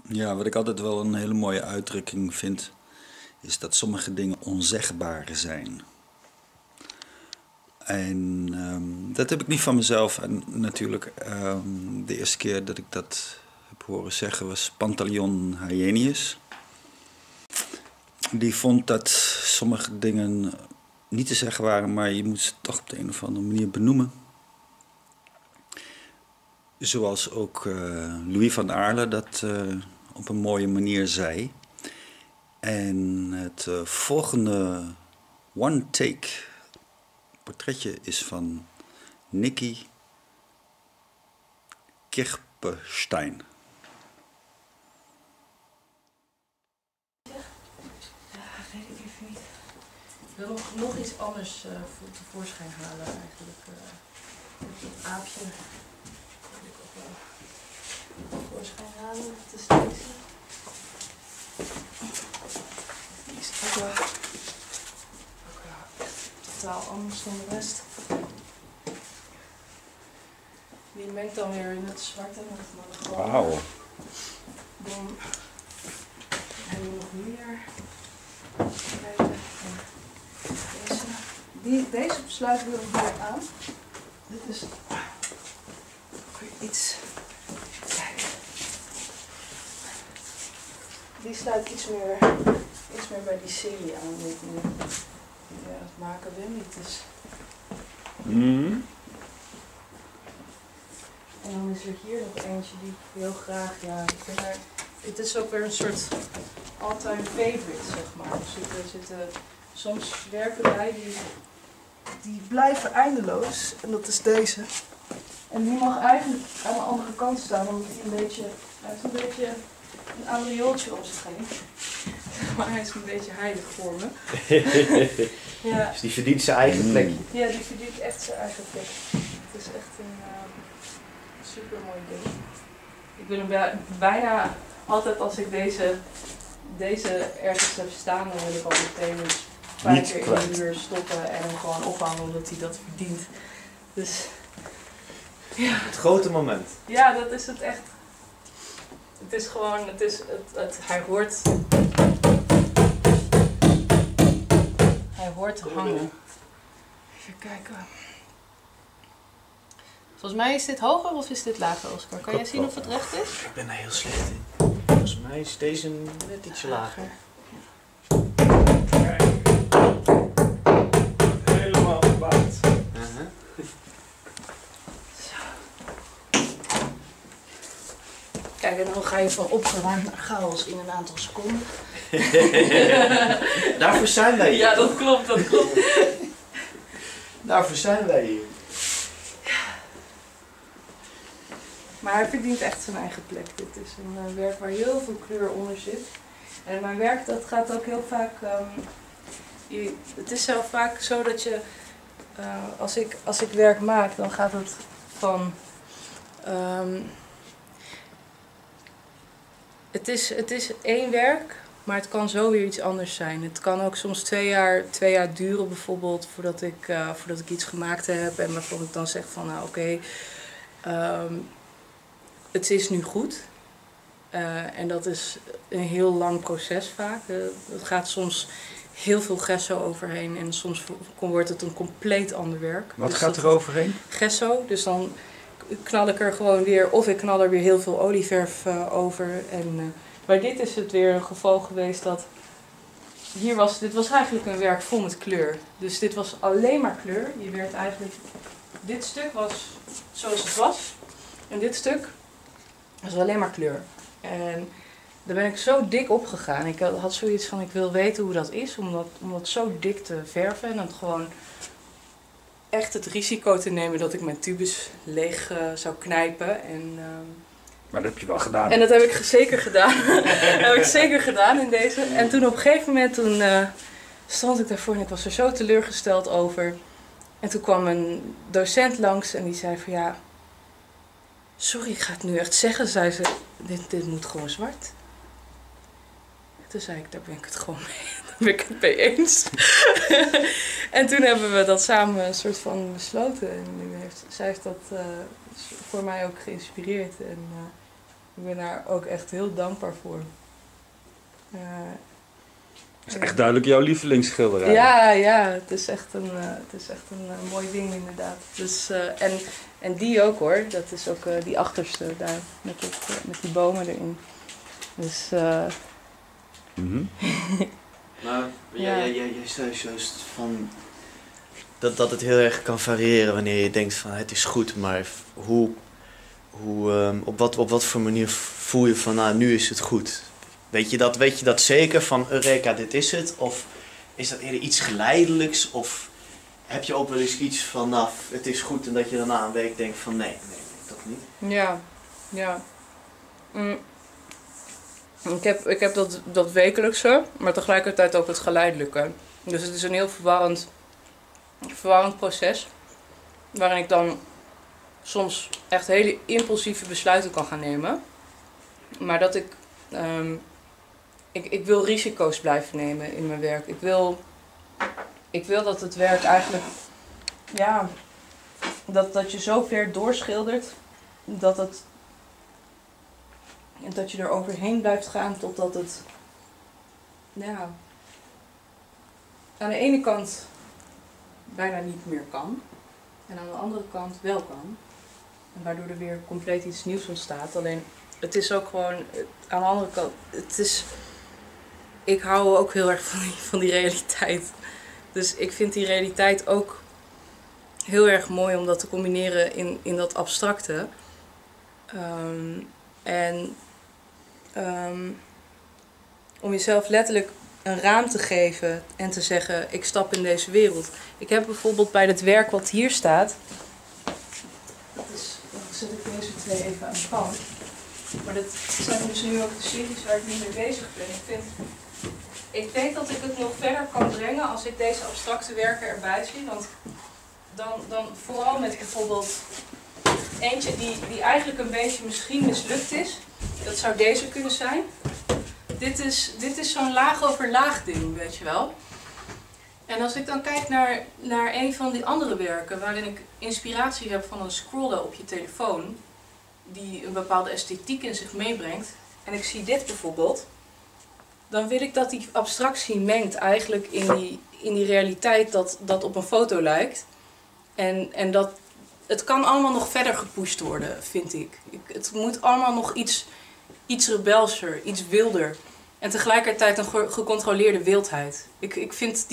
Ja, wat ik altijd wel een hele mooie uitdrukking vind, is dat sommige dingen onzegbaar zijn. En dat heb ik niet van mezelf. En natuurlijk, de eerste keer dat ik dat heb horen zeggen was Pantaleon Hyenius. Die vond dat sommige dingen niet te zeggen waren, maar je moet ze toch op de een of andere manier benoemen. Zoals ook Louis van Aarle dat op een mooie manier zei. En het volgende one-take portretje is van Nicky Kirpestein. Ik wil nog iets anders tevoorschijn halen eigenlijk. Het aapje wil ik ook wel tevoorschijn halen. Dat is deze. Die is ook wel echt totaal anders dan de rest. Die mengt dan weer in het zwarte met het groene. Wauw. Dan hebben we nog meer. Kijken. Deze sluiten we weer aan. Dit is iets. Kijk. Die sluit iets meer bij die serie aan. Die ik nu aan het maken ben. Dus. En dan is er hier nog eentje die ik heel graag. Ja, het is ook weer een soort all-time favorite, zeg maar. Er zitten soms werken bij die blijven eindeloos. En dat is deze. En die mag eigenlijk aan de andere kant staan, omdat hij hij heeft een beetje een aureooltje om zich heen. Maar hij is een beetje heilig voor me. Ja. Dus die verdient zijn eigen plekje. Ja, die verdient echt zijn eigen plek. Het is echt een super mooi ding. Ik wil hem bijna altijd als ik deze ergens heb staan, dan wil ik al meteen een spijker in de muur stoppen en hem gewoon ophangen omdat hij dat verdient. Dus ja. Het grote moment. Ja, dat is het echt. Het is gewoon, hij hoort. Hij hoort te hangen. Even kijken. Volgens mij is dit hoger of is dit lager, Oscar? Kan jij zien of het recht is? Ik ben daar heel slecht in. Volgens mij is deze net ietsje lager. Kijk. Helemaal gebouwd. Kijk, en dan ga je van opgeruimd naar chaos in een aantal seconden. Daarvoor zijn wij hier. Ja, dat klopt, dat klopt. Daarvoor zijn wij hier. Maar hij verdient echt zijn eigen plek. Dit is een werk waar heel veel kleur onder zit. En mijn werk dat gaat ook heel vaak. Het is zo vaak zo dat je. Als ik werk maak, dan gaat het van. Het is één werk, maar het kan zo weer iets anders zijn. Het kan ook soms 2 jaar duren bijvoorbeeld voordat ik iets gemaakt heb. En waarvan ik dan zeg van nou oké. Het is nu goed. En dat is een heel lang proces vaak. Het gaat soms heel veel gesso overheen en soms wordt het een compleet ander werk. Wat dus gaat er overheen? Gesso, dus dan knal ik er gewoon weer, of ik knal er weer heel veel olieverf over. Maar dit is het weer een geval geweest dat, dit was eigenlijk een werk vol met kleur. Dus dit was alleen maar kleur. Je werd eigenlijk, dit stuk was zoals het was. En dit stuk was alleen maar kleur. En daar ben ik zo dik op gegaan. Ik had zoiets van, ik wil weten hoe dat is om dat zo dik te verven. En dan gewoon echt het risico te nemen dat ik mijn tubes leeg zou knijpen. Maar dat heb je wel gedaan. En dat heb ik zeker gedaan. Dat heb ik zeker gedaan in deze. En toen op een gegeven moment, stond ik daarvoor en ik was er zo teleurgesteld over. En toen kwam een docent langs en die zei van ja, sorry, ik ga het nu echt zeggen, zei ze, dit moet gewoon zwart. Toen zei ik, daar ben ik het gewoon mee, daar ben ik het mee eens. En toen hebben we dat samen een soort van besloten. En zij heeft dat voor mij ook geïnspireerd. En Ik ben daar ook echt heel dankbaar voor. Het is echt duidelijk jouw lievelingsschilderij. Ja, het is echt een mooi ding inderdaad. Dus, en die ook hoor, dat is ook die achterste daar met die bomen erin. Dus Maar Ja. jij zei juist van dat het heel erg kan variëren wanneer je denkt van het is goed, maar op wat voor manier voel je van nou, nu is het goed? Weet je dat zeker van Eureka, dit is het? Of is dat eerder iets geleidelijks? Of heb je ook wel eens iets van nou, het is goed en dat je daarna een week denkt van nee, dat niet? ja. Ik heb dat wekelijkse, maar tegelijkertijd ook het geleidelijke. Dus het is een heel verwarrend proces. Waarin ik dan soms echt hele impulsieve besluiten kan gaan nemen. Maar dat ik wil risico's blijven nemen in mijn werk. Ik wil dat het werk eigenlijk, ja, dat je zo ver doorschildert dat je er overheen blijft gaan totdat het, ja, aan de ene kant bijna niet meer kan. En aan de andere kant wel kan. En waardoor er weer compleet iets nieuws ontstaat. Alleen, het is ook gewoon, aan de andere kant, ik hou ook heel erg van die realiteit. Dus ik vind die realiteit ook heel erg mooi om dat te combineren in dat abstracte. Om jezelf letterlijk een raam te geven en te zeggen, ik stap in deze wereld. Ik heb bijvoorbeeld bij het werk wat hier staat, dan zet ik deze twee even aan de kant. Maar dat zijn dus nu ook de series waar ik nu mee bezig ben. Ik denk dat ik het nog verder kan brengen als ik deze abstracte werken erbij zie. Want dan vooral met bijvoorbeeld eentje die eigenlijk een beetje misschien mislukt is. Dat zou deze kunnen zijn. Dit is zo'n laag over laag ding, weet je wel. En als ik dan kijk naar een van die andere werken waarin ik inspiratie heb van een scroller op je telefoon, die een bepaalde esthetiek in zich meebrengt, en ik zie dit bijvoorbeeld, dan wil ik dat die abstractie mengt eigenlijk in die realiteit dat op een foto lijkt. En dat het kan allemaal nog verder gepusht worden, vind ik. Het moet allemaal nog iets rebelser, iets wilder. En tegelijkertijd een gecontroleerde wildheid. Ik vind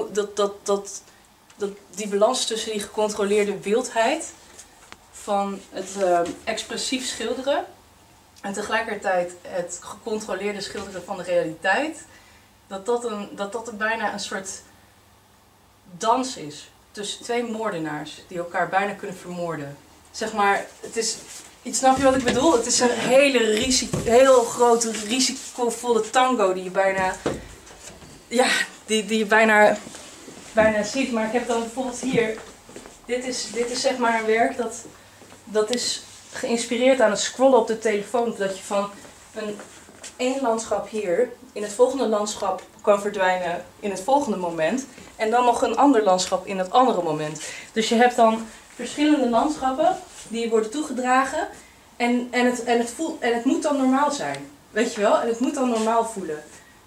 die balans tussen die gecontroleerde wildheid van het expressief schilderen en tegelijkertijd het gecontroleerde schilderen van de realiteit, dat er bijna een soort dans is tussen twee moordenaars die elkaar bijna kunnen vermoorden. Zeg maar, het is, snap je wat ik bedoel? Het is een heel grote, risicovolle tango die je bijna, ja, die je bijna ziet. Maar ik heb dan bijvoorbeeld hier, dit is zeg maar een werk dat is geïnspireerd aan het scrollen op de telefoon. Dat je van één landschap hier in het volgende landschap kan verdwijnen in het volgende moment. En dan nog een ander landschap in het andere moment. Dus je hebt dan verschillende landschappen die worden toegedragen. En het moet dan normaal zijn. Weet je wel? En het moet dan normaal voelen.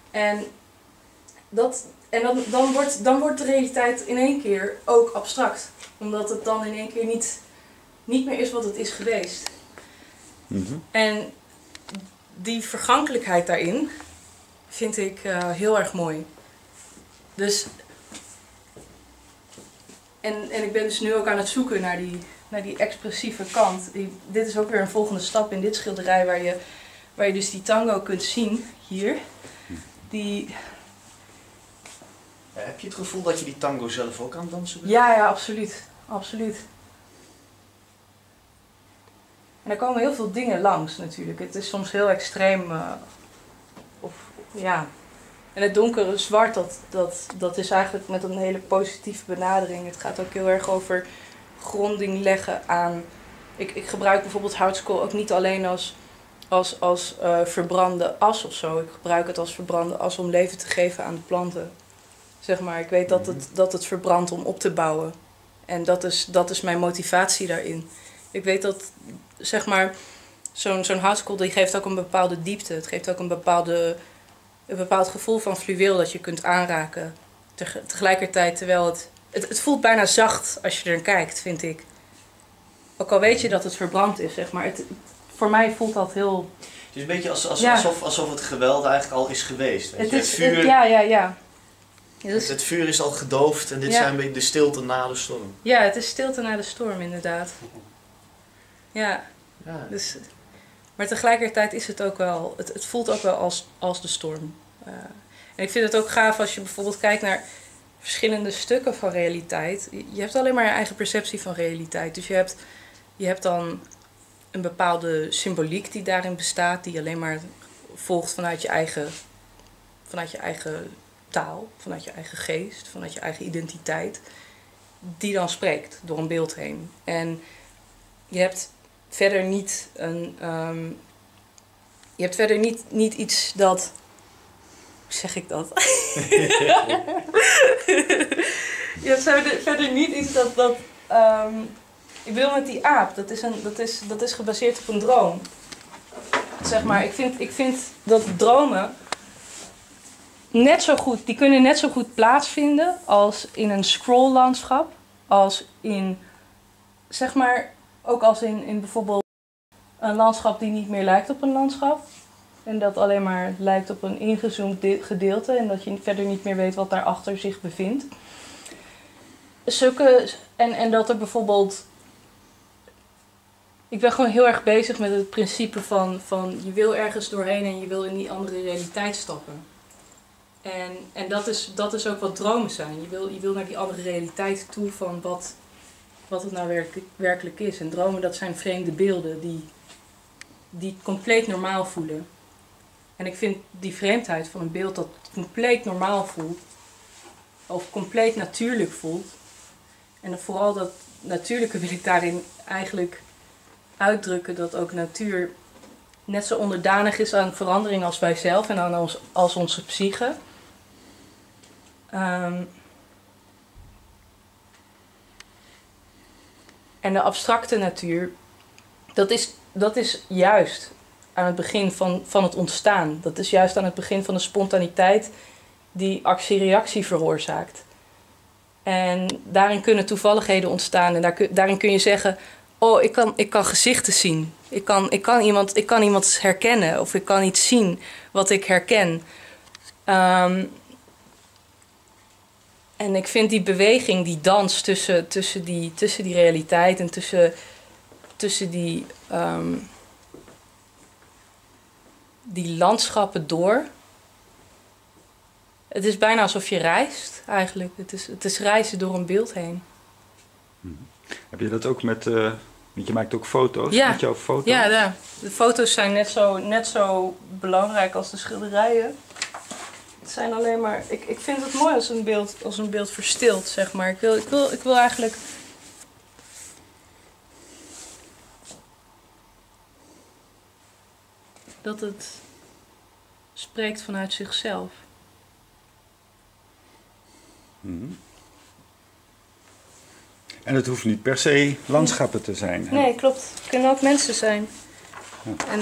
Dan wordt de realiteit in één keer ook abstract. Omdat het dan in één keer niet meer is wat het is geweest. Mm-hmm. En die vergankelijkheid daarin vind ik heel erg mooi. Dus, en ik ben dus nu ook aan het zoeken naar die expressieve kant. Dit is ook weer een volgende stap in dit schilderij waar je dus die tango kunt zien hier. Heb je het gevoel dat je die tango zelf ook aan het dansen bent? Ja, absoluut. Absoluut. En er komen heel veel dingen langs natuurlijk. Het is soms heel extreem. Ja. En het donkere zwart, dat is eigenlijk met een hele positieve benadering. Het gaat ook heel erg over gronding leggen aan. Ik gebruik bijvoorbeeld houtskool ook niet alleen als verbrande as of zo. Ik gebruik het als verbrande as om leven te geven aan de planten. Zeg maar, ik weet dat het verbrandt om op te bouwen. En dat is mijn motivatie daarin. Ik weet dat, zeg maar, zo'n houtskool die geeft ook een bepaalde diepte. Het geeft ook een bepaald gevoel van fluweel dat je kunt aanraken. Tegelijkertijd, terwijl het voelt bijna zacht als je er kijkt, vind ik. Ook al weet je dat het verbrand is, zeg maar. Voor mij voelt dat heel... Het is een beetje alsof het geweld eigenlijk al is geweest. Weet je? Het vuur, ja. Het vuur is al gedoofd en dit zijn een beetje de stilte na de storm. Ja, het is stilte na de storm, inderdaad. Ja. Dus, maar tegelijkertijd is het ook wel... Het voelt ook wel als de storm. En ik vind het ook gaaf als je bijvoorbeeld kijkt naar verschillende stukken van realiteit. Je hebt alleen maar je eigen perceptie van realiteit. Dus je hebt dan een bepaalde symboliek die daarin bestaat, die alleen maar volgt vanuit je eigen taal, vanuit je eigen geest, vanuit je eigen identiteit, die dan spreekt door een beeld heen. En je hebt verder niet niet iets dat... Hoe zeg ik dat? Je hebt verder niet iets dat ik bedoel met die aap, dat is gebaseerd op een droom. Zeg maar, ik vind dat dromen die kunnen net zo goed plaatsvinden als in een scrolllandschap, als in, zeg maar, ook als in bijvoorbeeld een landschap die niet meer lijkt op een landschap. En dat alleen maar lijkt op een ingezoomd gedeelte en dat je verder niet meer weet wat daarachter zich bevindt. En dat er bijvoorbeeld... Ik ben gewoon heel erg bezig met het principe van je wil ergens doorheen en je wil in die andere realiteit stappen. En dat is ook wat dromen zijn. Je wil naar die andere realiteit toe van wat het nou werkelijk is. En dromen, dat zijn vreemde beelden die compleet normaal voelen. En ik vind die vreemdheid van een beeld dat compleet normaal voelt, of compleet natuurlijk voelt. En vooral dat natuurlijke wil ik daarin eigenlijk uitdrukken, dat ook natuur net zo onderdanig is aan verandering als wij zelf en aan als onze psyche. En de abstracte natuur, dat is juist aan het begin van het ontstaan. Dat is juist aan het begin van de spontaniteit die actie-reactie veroorzaakt. En daarin kunnen toevalligheden ontstaan. En daarin kun je zeggen, oh, ik kan gezichten zien. Ik kan iemand herkennen. Of ik kan iets zien wat ik herken. En ik vind die beweging, die dans tussen die realiteit en tussen die landschappen door. Het is bijna alsof je reist, eigenlijk. Het is reizen door een beeld heen. Heb je dat ook met... want je maakt ook foto's met jouw foto's? Ja, de foto's zijn net zo belangrijk als de schilderijen. Het zijn alleen maar... Ik vind het mooi als een beeld verstilt, zeg maar. Ik wil eigenlijk... dat het spreekt vanuit zichzelf. En het hoeft niet per se landschappen te zijn. Hè? Nee, klopt. Het kunnen ook mensen zijn. Ja. En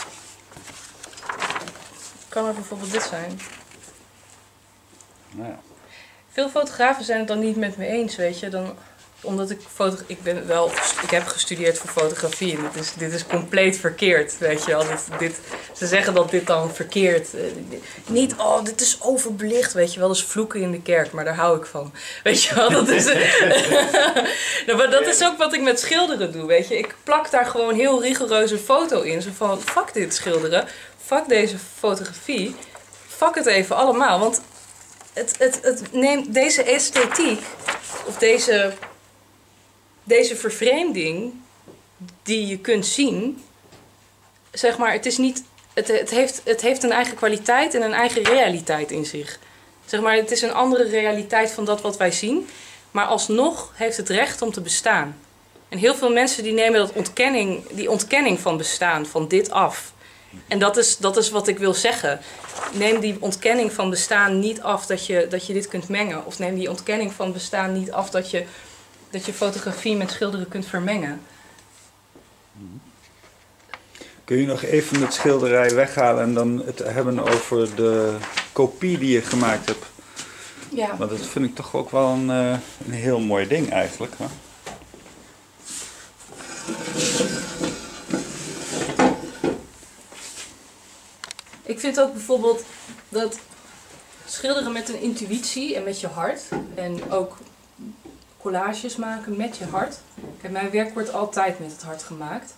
kan er bijvoorbeeld dit zijn. Nou ja. Veel fotografen zijn het dan niet met me eens, weet je. Omdat ik heb gestudeerd voor fotografie en dit is compleet verkeerd, weet je wel. Ze zeggen dat dit dan verkeerd... niet, oh, dit is overbelicht, weet je wel. Dat is vloeken in de kerk, maar daar hou ik van. Weet je wel, dat is... maar dat is ook wat ik met schilderen doe, weet je. Ik plak daar gewoon heel rigoureus een foto in. Zo van, fuck dit schilderen, fuck deze fotografie, fuck het even allemaal. Want het neemt deze esthetiek, of deze vervreemding die je kunt zien, zeg maar, het heeft een eigen kwaliteit en een eigen realiteit in zich. Zeg maar, het is een andere realiteit van dat wat wij zien, maar alsnog heeft het recht om te bestaan. En heel veel mensen die nemen die ontkenning van bestaan, van dit af. En dat is wat ik wil zeggen. Neem die ontkenning van bestaan niet af dat je dit kunt mengen. Of neem die ontkenning van bestaan niet af dat je fotografie met schilderen kunt vermengen. Kun je nog even het schilderij weghalen en dan het hebben over de kopie die je gemaakt hebt? Ja. Want dat vind ik toch ook wel een heel mooi ding eigenlijk. Hè? Ik vind ook bijvoorbeeld dat schilderen met een intuïtie en met je hart. En ook collages maken met je hart. Kijk, mijn werk wordt altijd met het hart gemaakt.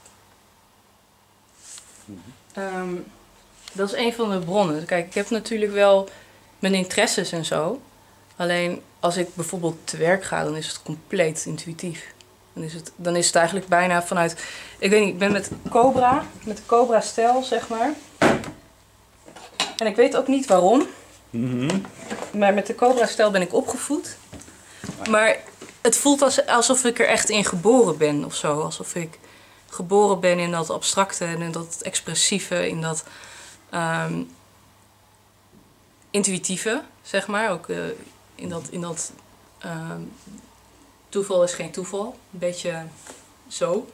Dat is een van de bronnen. Kijk, ik heb natuurlijk wel mijn interesses en zo. Alleen als ik bijvoorbeeld te werk ga, dan is het compleet intuïtief. Dan is het eigenlijk bijna vanuit... Ik weet niet, ik ben met de Cobra-stijl, zeg maar. En ik weet ook niet waarom. Maar met de Cobra-stijl ben ik opgevoed. Maar het voelt alsof ik er echt in geboren ben of zo. Alsof ik geboren ben in dat abstracte en in dat expressieve, in dat intuïtieve, zeg maar. Ook in dat toeval is geen toeval. Een beetje zo.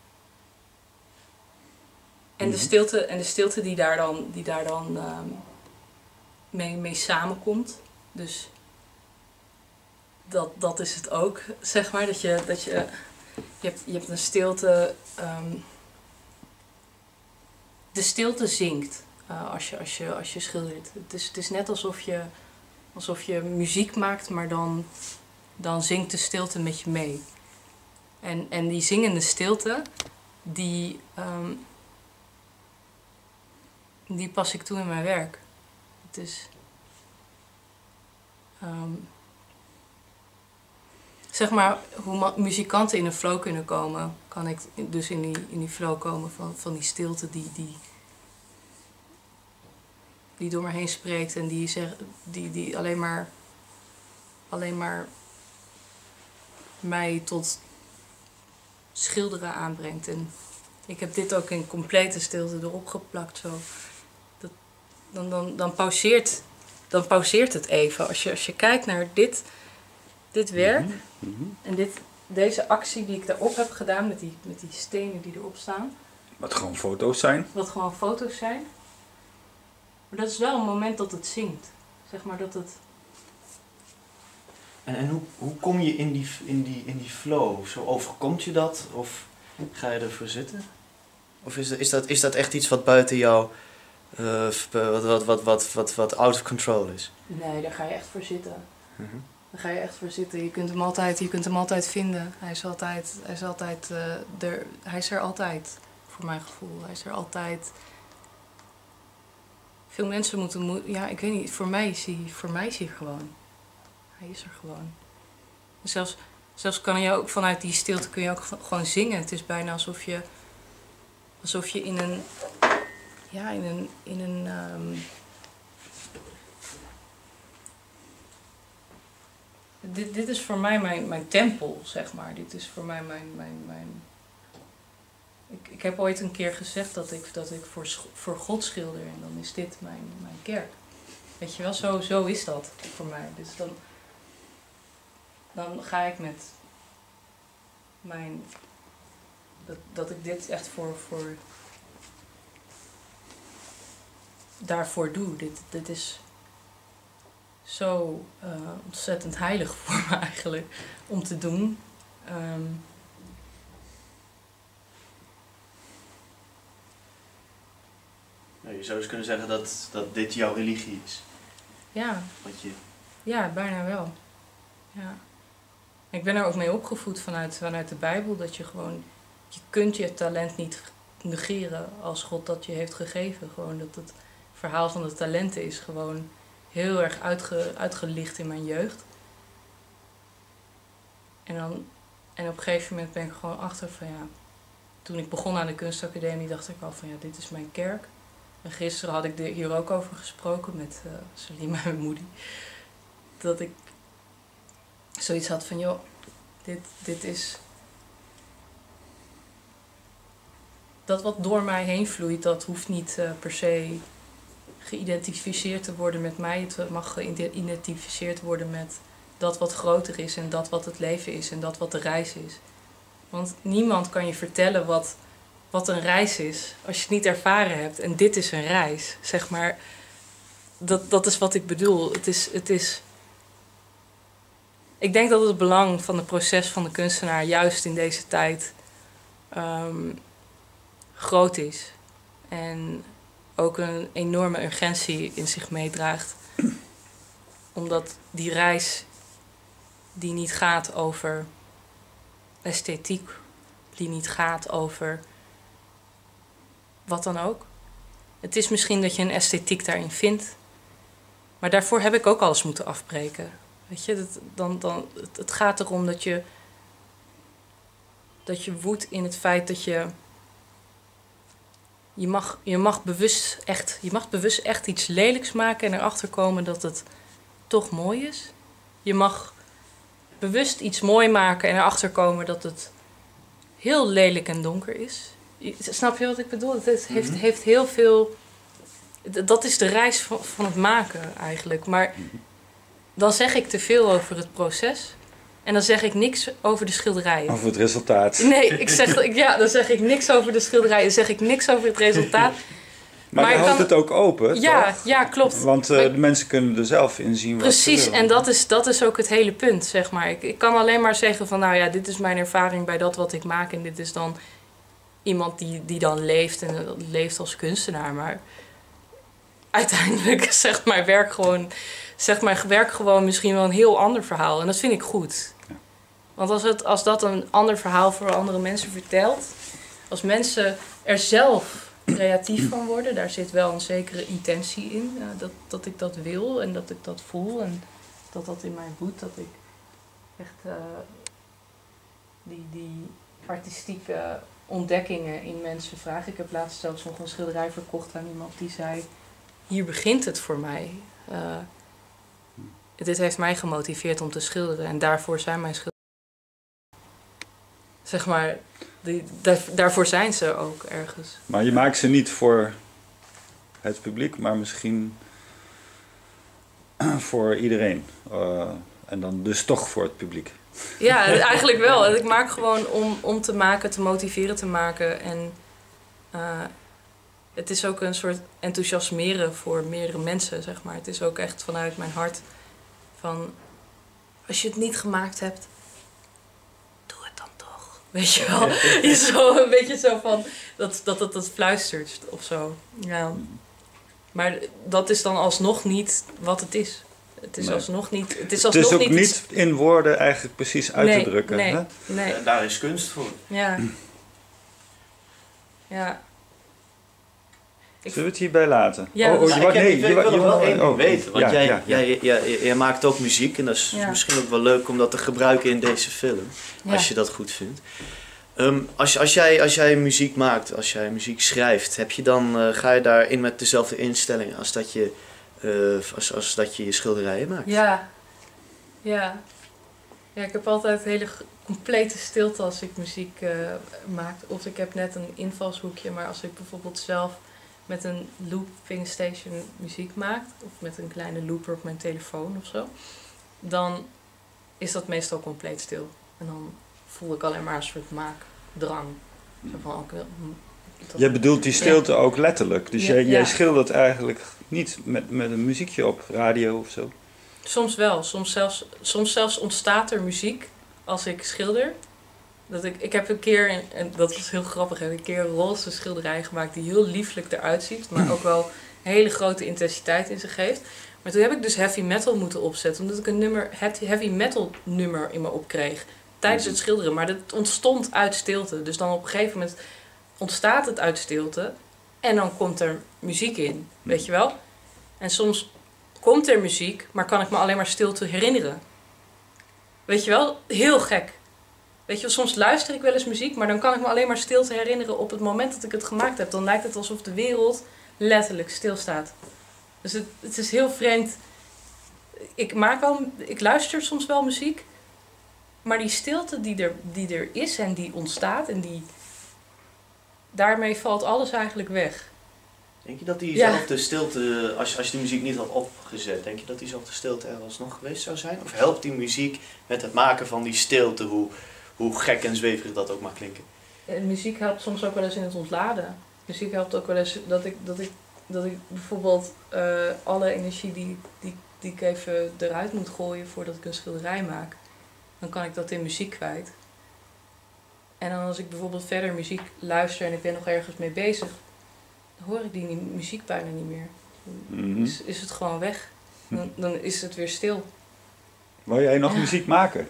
En de stilte die daar dan mee samenkomt. Dus dat is het ook, zeg maar. Je hebt een stilte. De stilte zingt als je schildert. Het is net alsof je muziek maakt, maar dan zingt de stilte met je mee. En die zingende stilte, die pas ik toe in mijn werk. Het is... zeg maar, hoe muzikanten in een flow kunnen komen, kan ik dus in die flow komen van die stilte die door me heen spreekt en die alleen maar mij tot schilderen aanbrengt. En ik heb dit ook in complete stilte erop geplakt. Zo. Dan pauzeert het even. Als je kijkt naar dit werk en deze actie die ik daarop heb gedaan met die stenen die erop staan. Wat gewoon foto's zijn. Wat gewoon foto's zijn. Maar dat is wel een moment dat het zingt. Zeg maar dat het... En hoe kom je in die flow? Zo overkomt je dat? Of ga je ervoor zitten? Of is dat echt iets wat buiten jou, wat out of control is? Nee, daar ga je echt voor zitten. Daar ga je echt voor zitten. Je kunt hem altijd vinden. Hij is er altijd, voor mijn gevoel. Hij is er altijd. Veel mensen moeten... Ja, ik weet niet. Voor mij is hij gewoon. Hij is er gewoon. Zelfs kan je ook vanuit die stilte kun je ook gewoon zingen. Het is bijna alsof je in een... Ja, in een dit is voor mij mijn tempel, zeg maar. Dit is voor mij mijn... Ik heb ooit een keer gezegd dat ik voor God schilder en dan is dit mijn kerk. Weet je wel, zo is dat voor mij. Dus dan ga ik met mijn... Dat ik dit echt voor daarvoor doe. Dit is zo ontzettend heilig voor me eigenlijk om te doen. Je zou dus kunnen zeggen dat dit jouw religie is. Ja. Wat je... Ja, bijna wel. Ja. Ik ben er ook mee opgevoed vanuit de Bijbel. Dat je gewoon... Je kunt je talent niet negeren als God dat je heeft gegeven. Gewoon dat het verhaal van de talenten is gewoon heel erg uitgelicht in mijn jeugd. En op een gegeven moment ben ik gewoon achter van ja... Toen ik begon aan de kunstacademie dacht ik al van ja, dit is mijn kerk. En gisteren had ik hier ook over gesproken met Salima en Moody. Dat ik zoiets had van joh, dit is... Dat wat door mij heen vloeit, dat hoeft niet per se geïdentificeerd te worden met mij. Het mag geïdentificeerd worden met dat wat groter is en dat wat het leven is en dat wat de reis is. Want niemand kan je vertellen wat een reis is als je het niet ervaren hebt. En dit is een reis, zeg maar. Dat is wat ik bedoel. Het is... Ik denk dat het belang van het proces van de kunstenaar juist in deze tijd groot is. En ook een enorme urgentie in zich meedraagt. Omdat die reis die niet gaat over esthetiek, die niet gaat over wat dan ook. Het is misschien dat je een esthetiek daarin vindt, maar daarvoor heb ik ook alles moeten afbreken. Weet je, het gaat erom dat je woedt in het feit dat je mag bewust echt iets lelijks maken en erachter komen dat het toch mooi is. Je mag bewust iets mooi maken en erachter komen dat het heel lelijk en donker is. Snap je wat ik bedoel? Het heeft heel veel... Dat is de reis van het maken eigenlijk. Maar dan zeg ik te veel over het proces. En dan zeg ik niks over de schilderijen. Over het resultaat. Nee, dan zeg ik niks over de schilderijen. Dan zeg ik niks over het resultaat. Maar je houdt het ook open, toch? Ja, klopt. Want de mensen kunnen er zelf in zien wat ze precies, willen. En dat is ook het hele punt, zeg maar. Ik kan alleen maar zeggen van, nou ja, dit is mijn ervaring bij dat wat ik maak. En dit is dan iemand die dan leeft en leeft als kunstenaar. Maar uiteindelijk zegt mijn werk gewoon misschien wel een heel ander verhaal. En dat vind ik goed. Ja. Want als dat een ander verhaal voor andere mensen vertelt, als mensen er zelf creatief van worden, daar zit wel een zekere intentie in. Dat ik dat wil en dat ik dat voel en dat in mij woedt. Dat ik echt die artistieke ontdekkingen in mensen vraag. Ik heb laatst zelfs nog een schilderij verkocht aan iemand die zei, hier begint het voor mij. Dit heeft mij gemotiveerd om te schilderen en daarvoor zijn mijn schilderijen. Zeg maar, daarvoor zijn ze ook ergens. Maar je maakt ze niet voor het publiek, maar misschien voor iedereen. En dan dus toch voor het publiek. Ja, eigenlijk wel. Ik maak gewoon om te maken, te motiveren te maken. En het is ook een soort enthousiasmeren voor meerdere mensen, zeg maar. Het is ook echt vanuit mijn hart van, als je het niet gemaakt hebt, doe het dan toch. Weet je wel? Je zo een beetje zo van, dat fluistert of zo. Ja. Maar dat is dan alsnog niet wat het is. Het is alsnog niet... Het is ook niet in woorden eigenlijk precies uit te drukken. Nee, hè? nee. Daar is kunst voor. Ja. Ja. Zullen we het hierbij laten? Ja, ik wil nog wel één ding weten. Want jij maakt ook muziek. En dat is misschien ook wel leuk om dat te gebruiken in deze film. Als je dat goed vindt. Als jij muziek maakt, als jij muziek schrijft, ga je daarin met dezelfde instelling als dat je je schilderijen maakt? Ja, ik heb altijd hele complete stilte als ik muziek maak. Of ik heb net een invalshoekje, maar als ik bijvoorbeeld zelf met een looping station muziek maak, of met een kleine looper op mijn telefoon of zo, dan is dat meestal compleet stil. En dan voel ik alleen maar een soort maakdrang. Zo van, jij bedoelt die stilte ook letterlijk. Dus jij schildert eigenlijk niet met een muziekje op radio of zo? Soms wel. Soms zelfs ontstaat er muziek als ik schilder. Ik heb een keer, en dat was heel grappig, een keer een roze schilderij gemaakt die heel lieflijk eruit ziet, maar ook wel een hele grote intensiteit in zich heeft. Maar toen heb ik dus heavy metal moeten opzetten, omdat ik een heavy metal nummer in me opkreeg tijdens het schilderen. Maar dat ontstond uit stilte. Dus dan op een gegeven moment ontstaat het uit stilte en dan komt er muziek in, weet je wel? En soms komt er muziek, maar kan ik me alleen maar stilte herinneren. Weet je wel? Heel gek. Weet je wel, soms luister ik wel eens muziek, maar dan kan ik me alleen maar stilte herinneren op het moment dat ik het gemaakt heb. Dan lijkt het alsof de wereld letterlijk stilstaat. Dus het is heel vreemd. Ik luister soms wel muziek, maar die stilte die er is en die ontstaat en daarmee valt alles eigenlijk weg. Denk je dat diezelfde stilte, als je die muziek niet had opgezet, denk je dat diezelfde stilte er alsnog geweest zou zijn? Of helpt die muziek met het maken van die stilte, hoe gek en zweverig dat ook mag klinken? muziek helpt soms ook wel eens in het ontladen. Muziek helpt ook wel eens dat ik bijvoorbeeld alle energie die ik even eruit moet gooien voordat ik een schilderij maak, dan kan ik dat in muziek kwijt. En dan als ik bijvoorbeeld verder muziek luister en ik ben nog ergens mee bezig, dan hoor ik die muziek bijna niet meer. Dan is het gewoon weg. Dan is het weer stil. Wou jij nog muziek maken?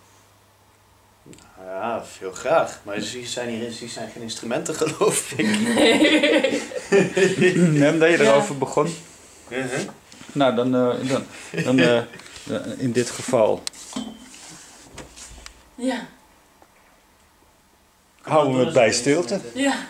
Ja, veel graag. Maar ze zijn geen instrumenten, geloof ik. Nee, omdat je erover begon. Uh-huh. Nou, dan in dit geval Ja. houden we het bij stilte. Ja.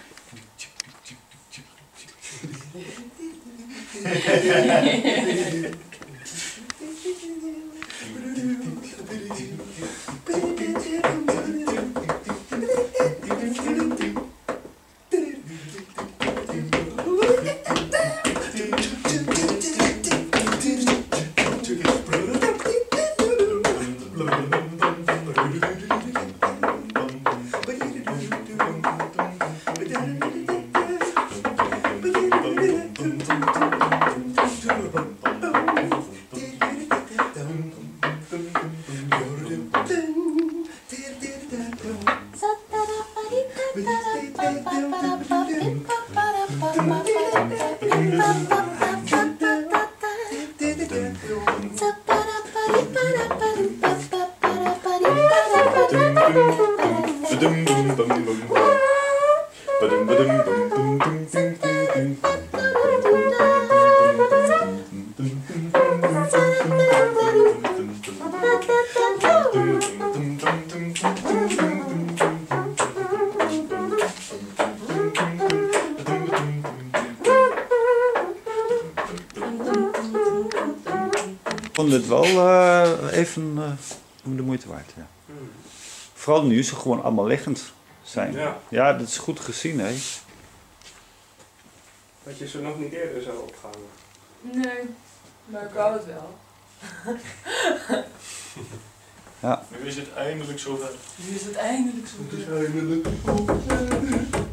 Ik vond het wel even de moeite waard. Ja. Vooral nu ze gewoon allemaal liggend zijn. Ja. Ja, dat is goed gezien, hè. Dat je ze nog niet eerder zou opgehangen. Nee, maar ik wou het wel. Ja. Nu is het eindelijk zover. Nu is het eindelijk zo. Het is eindelijk zover.